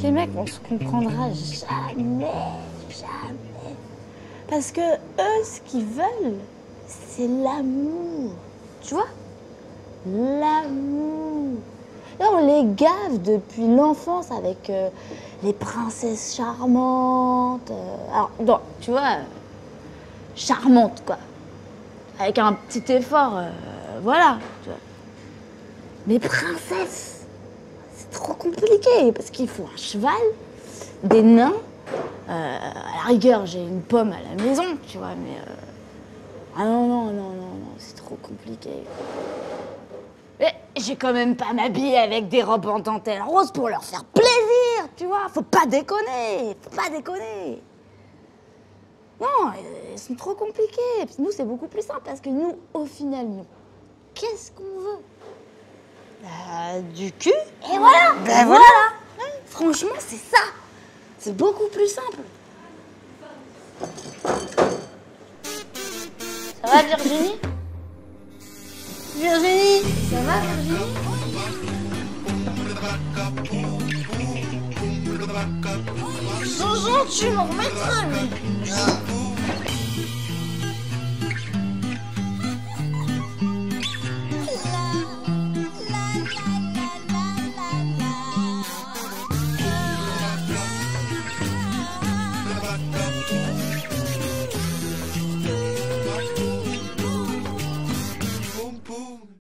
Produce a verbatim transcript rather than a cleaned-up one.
les mecs, on se comprendra jamais, jamais. Parce que eux, ce qu'ils veulent, c'est l'amour. Tu vois? L'amour. Là, on les gave depuis l'enfance avec euh, les princesses charmantes. Euh, alors, non, tu vois, euh, charmantes, quoi. Avec un petit effort, euh, voilà. Tu vois. Mais princesse, c'est trop compliqué parce qu'il faut un cheval, des nains. Euh, à la rigueur, j'ai une pomme à la maison, tu vois, mais... Euh... Ah non, non, non, non, non, c'est trop compliqué. Mais j'ai quand même pas m'habiller avec des robes en dentelle rose pour leur faire plaisir, tu vois. Faut pas déconner, faut pas déconner. Non, elles sont trop compliquées. Et puis nous, c'est beaucoup plus simple parce que nous, au final, nous, qu'est-ce qu'on veut? Bah, du cul. Et voilà. Ben voilà. voilà. Ouais, franchement, c'est ça. C'est beaucoup plus simple. Ça va, Virginie? Virginie, ça va, Virginie? Jojo, tu m'en remettras, lui.